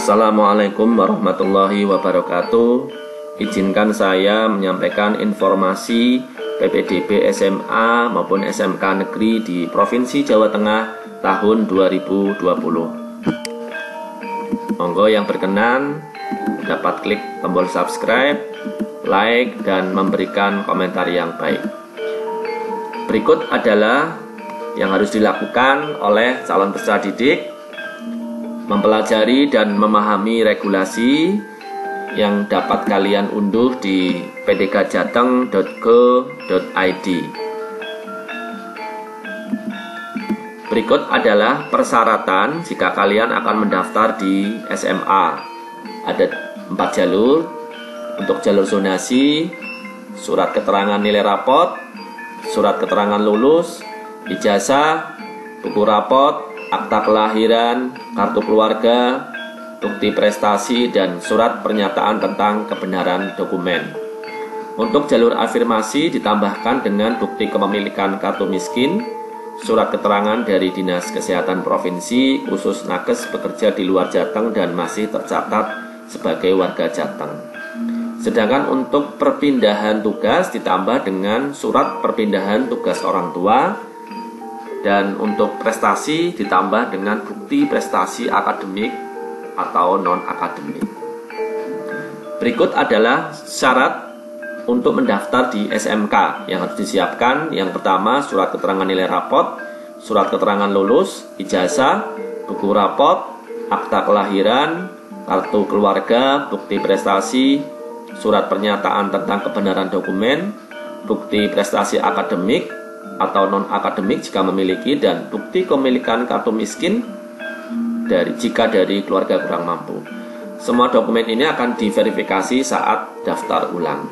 Assalamualaikum warahmatullahi wabarakatuh. Izinkan saya menyampaikan informasi PPDB SMA maupun SMK Negeri di Provinsi Jawa Tengah tahun 2020. Monggo yang berkenan dapat klik tombol subscribe, like, dan memberikan komentar yang baik. Berikut adalah yang harus dilakukan oleh calon peserta didik: mempelajari dan memahami regulasi yang dapat kalian unduh di pdkjateng.go.id. Berikut adalah persyaratan jika kalian akan mendaftar di SMA. Ada 4 jalur. Untuk jalur zonasi, surat keterangan nilai rapot, surat keterangan lulus, ijazah, buku rapot, akta kelahiran, kartu keluarga, bukti prestasi, dan surat pernyataan tentang kebenaran dokumen. Untuk jalur afirmasi ditambahkan dengan bukti kepemilikan kartu miskin, surat keterangan dari Dinas Kesehatan Provinsi khusus nakes bekerja di luar Jateng dan masih tercatat sebagai warga Jateng. Sedangkan untuk perpindahan tugas ditambah dengan surat perpindahan tugas orang tua, dan untuk prestasi ditambah dengan bukti prestasi akademik atau non-akademik. Berikut adalah syarat untuk mendaftar di SMK yang harus disiapkan. Yang pertama, surat keterangan nilai rapot, surat keterangan lulus, ijazah, buku rapot, akta kelahiran, kartu keluarga, bukti prestasi, surat pernyataan tentang kebenaran dokumen, bukti prestasi akademik atau non-akademik jika memiliki, dan bukti kepemilikan kartu miskin jika dari keluarga kurang mampu. Semua dokumen ini akan diverifikasi saat daftar ulang.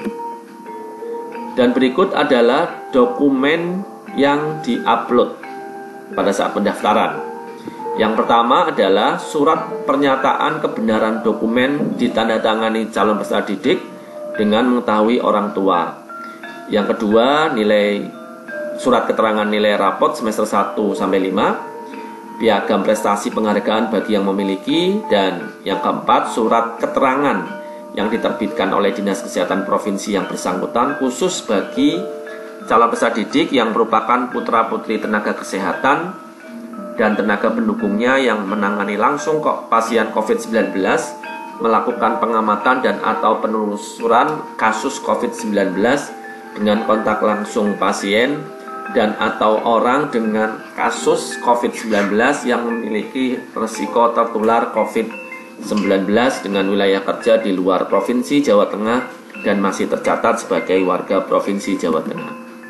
Dan berikut adalah dokumen yang diupload pada saat pendaftaran. Yang pertama adalah surat pernyataan kebenaran dokumen ditandatangani calon peserta didik dengan mengetahui orang tua. Yang kedua, surat keterangan nilai rapot semester 1 sampai 5, piagam prestasi penghargaan bagi yang memiliki, dan yang keempat, surat keterangan yang diterbitkan oleh Dinas Kesehatan Provinsi yang bersangkutan khusus bagi calon peserta didik yang merupakan putra-putri tenaga kesehatan dan tenaga pendukungnya yang menangani langsung pasien COVID-19, melakukan pengamatan dan atau penelusuran kasus COVID-19 dengan kontak langsung pasien dan atau orang dengan kasus COVID-19 yang memiliki risiko tertular COVID-19 dengan wilayah kerja di luar Provinsi Jawa Tengah dan masih tercatat sebagai warga Provinsi Jawa Tengah.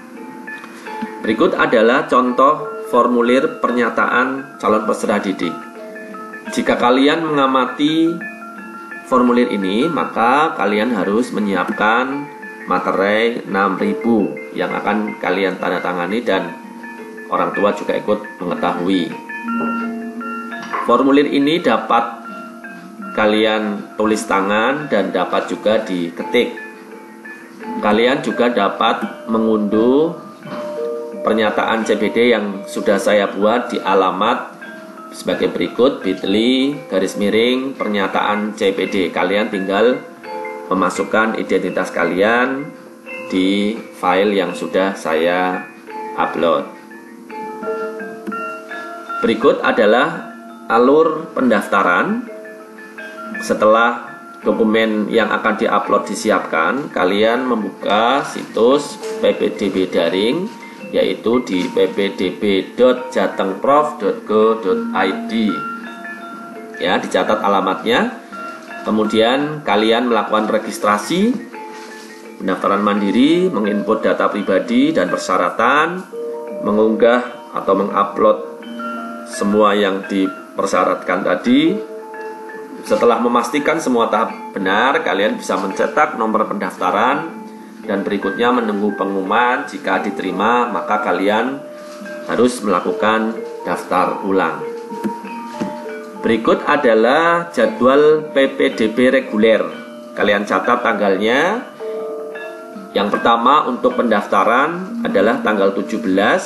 Berikut adalah contoh formulir pernyataan calon peserta didik. Jika kalian mengamati formulir ini, maka kalian harus menyiapkan materai 6.000 yang akan kalian tanda tangani dan orang tua juga ikut mengetahui. Formulir ini dapat kalian tulis tangan dan dapat juga diketik. Kalian juga dapat mengunduh pernyataan CPD yang sudah saya buat di alamat sebagai berikut: bit.ly/pernyataan CPD. Kalian tinggal memasukkan identitas kalian di file yang sudah saya upload. Berikut adalah alur pendaftaran. Setelah dokumen yang akan diupload disiapkan, kalian membuka situs PPDB daring, yaitu di ppdb.jatengprof.go.id. Ya, dicatat alamatnya. Kemudian kalian melakukan registrasi pendaftaran mandiri, menginput data pribadi dan persyaratan, mengunggah atau mengupload semua yang dipersyaratkan tadi. Setelah memastikan semua tahap benar, kalian bisa mencetak nomor pendaftaran dan berikutnya menunggu pengumuman. Jika diterima, maka kalian harus melakukan daftar ulang. Berikut adalah jadwal PPDB reguler. Kalian catat tanggalnya. Yang pertama untuk pendaftaran adalah tanggal 17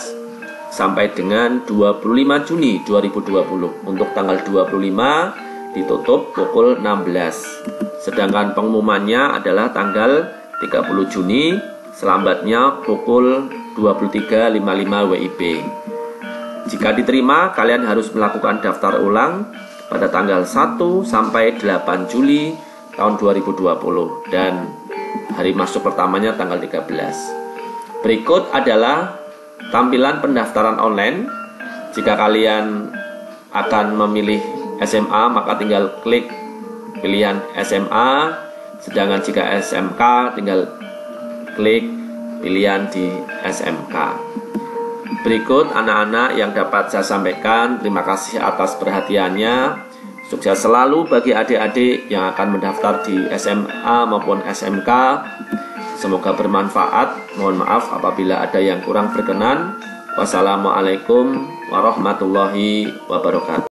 sampai dengan 25 Juni 2020. Untuk tanggal 25 ditutup pukul 16. Sedangkan pengumumannya adalah tanggal 30 Juni, selambatnya pukul 23.55 WIB. Jika diterima, kalian harus melakukan daftar ulang pada tanggal 1 sampai 8 Juli tahun 2020 dan hari masuk pertamanya tanggal 13. Berikut adalah tampilan pendaftaran online. Jika kalian akan memilih SMA, maka tinggal klik pilihan SMA. Sedangkan jika SMK, tinggal klik pilihan di SMK. Berikut anak-anak yang dapat saya sampaikan. Terima kasih atas perhatiannya. Sukses selalu bagi adik-adik yang akan mendaftar di SMA maupun SMK. Semoga bermanfaat. Mohon maaf apabila ada yang kurang berkenan. Wassalamualaikum warahmatullahi wabarakatuh.